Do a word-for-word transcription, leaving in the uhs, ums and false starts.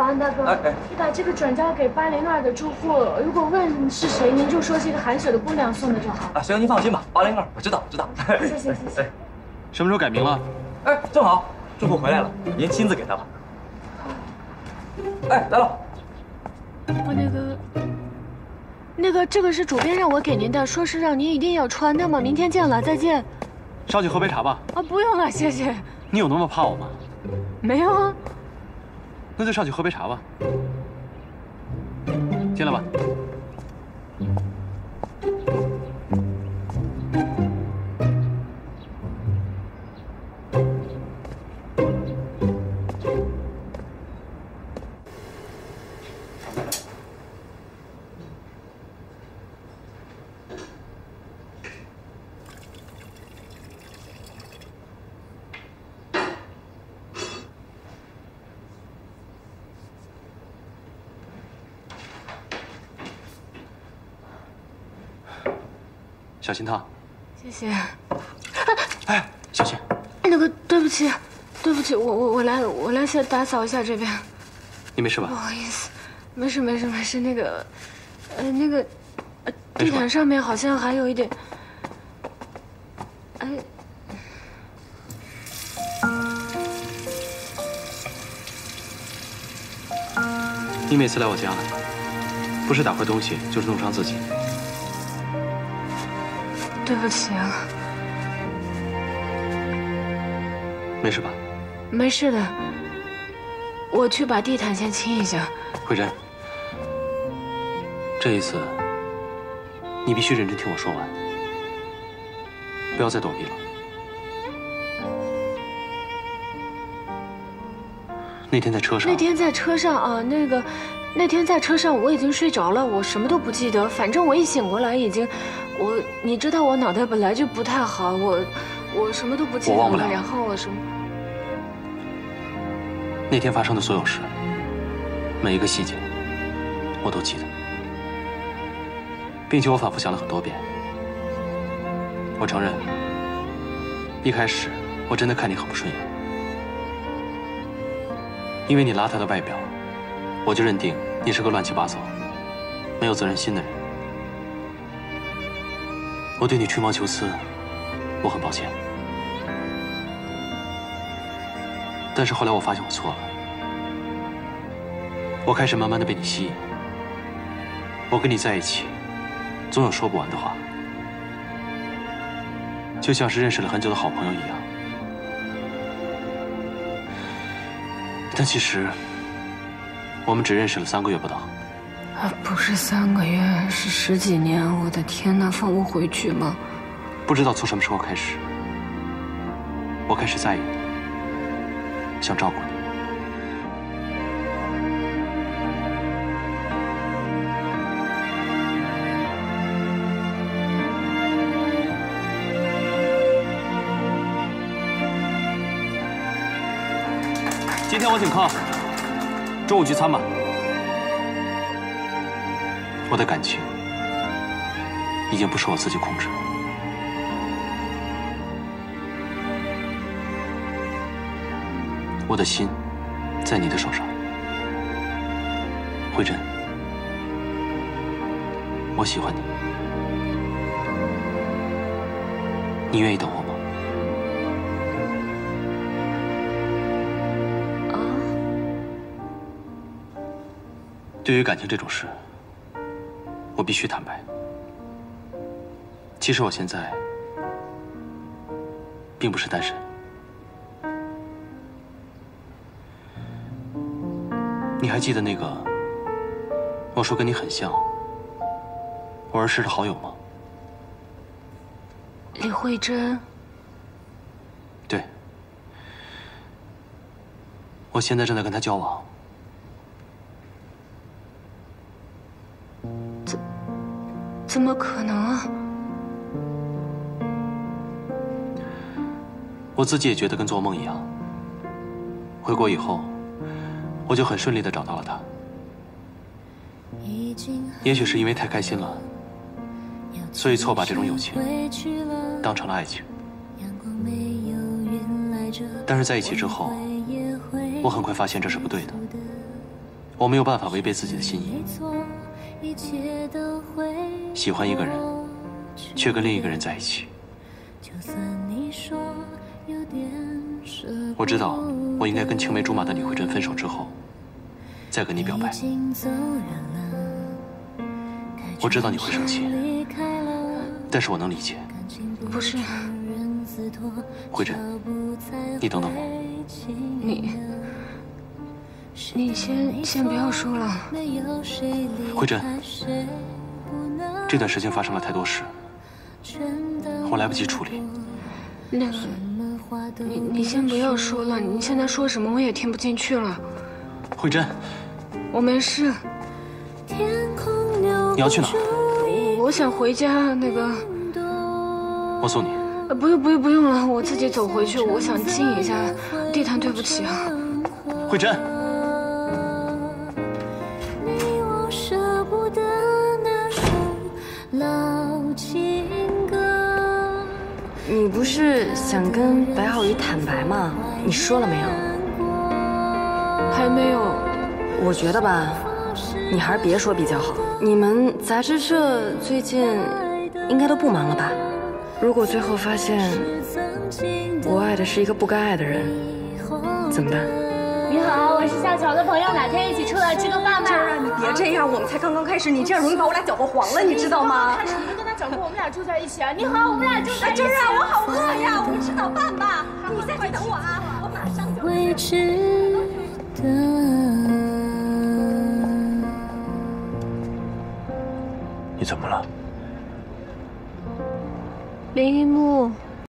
啊，大哥， 哎哎， 把这个转交给八零二的住户，如果问是谁，您就说是一个含水的姑娘送的就好。 啊，行，您放心吧，八零二，我知道，知道。 谢谢谢谢。 什么时候改名了？ 哎，正好，住户回来了，您亲自给他吧。哎，来了。 我那个，那个，这个是主编让我给您的，说是让您一定要穿。那么明天见了，再见。 上去喝杯茶吧。 啊，不用了，谢谢。 你有那么怕我吗？ 没有啊。 那就上去喝杯茶吧。进来吧。小心烫， 谢谢。 哎，小心！ 那个，对不起，对不起，我我我来我来先打扫一下这边。 你没事吧？ 不好意思，没事没事没事。那个，呃，那个，呃，地毯上面好像还有一点。哎。 你每次来我家，不是打坏东西，就是弄伤自己。 对不起啊。 没事吧？ 没事的。我去把地毯先清一下。 慧珍，这一次你必须认真听我说完，不要再躲避了。那天在车上， 那天在车上啊，那个，那天在车上我已经睡着了，我什么都不记得。反正我一醒过来已经，我你知道我脑袋本来就不太好，我我什么都不记得了。 我忘不了。 然后我什么？ 那天发生的所有事，每一个细节，我都记得，并且我反复想了很多遍。我承认，一开始我真的看你很不顺眼。因为你邋遢的外表，我就认定你是个乱七八糟、没有责任心的人。我对你吹毛求疵，我很抱歉。但是后来我发现我错了，我开始慢慢的被你吸引。我跟你在一起，总有说不完的话，就像是认识了很久的好朋友一样。但其实，我们只认识了三个月不到。 啊，不是三个月，是十几年！我的天哪，放我回去吗？ 不知道从什么时候开始，我开始在意你，想照顾你。今天我请客，中午聚餐吧。我的感情已经不受我自己控制，我的心在你的手上。慧珍，我喜欢你，你愿意等我吗？对于感情这种事，我必须坦白。其实我现在并不是单身。你还记得那个我说跟你很像，我儿时的好友吗？ 李慧珍。 对，我现在正在跟她交往。 怎么可能啊！ 我自己也觉得跟做梦一样。回国以后，我就很顺利地找到了他。也许是因为太开心了，所以错把这种友情当成了爱情。但是在一起之后，我很快发现这是不对的。 我没有办法违背自己的心意。喜欢一个人，却跟另一个人在一起。我知道，我应该跟青梅竹马的李慧珍分手之后，再跟你表白。我知道你会生气，但是我能理解。 不是， 慧珍，你等等我。 你，你先先不要说了。 慧珍，这段时间发生了太多事，我来不及处理。 那个，你你先不要说了，你现在说什么我也听不进去了。 慧珍， 我没事。 你要去哪？ 我我想回家，那个。 我送你。 呃，不用不用不用了，我自己走回去。我想静一下。地毯，对不起啊。 慧珍。 你不是想跟白浩宇坦白吗？你说了没有？ 还没有。 我觉得吧，你还是别说比较好。你们杂志社最近应该都不忙了吧？如果最后发现我爱的是一个不该爱的人，怎么办？ 你好，我是夏乔的朋友，哪天一起出来吃个饭吧？ 你别这样，我们才刚刚开始，你这样容易把我俩搅和黄了，你知道吗？ 开始你就跟他讲过我们俩住在一起啊！你好，我们俩住在一起。 真啊，我好饿呀，我们吃早饭吧。你在这等我啊，我马上就。会值得。 你怎么了？ 林一木，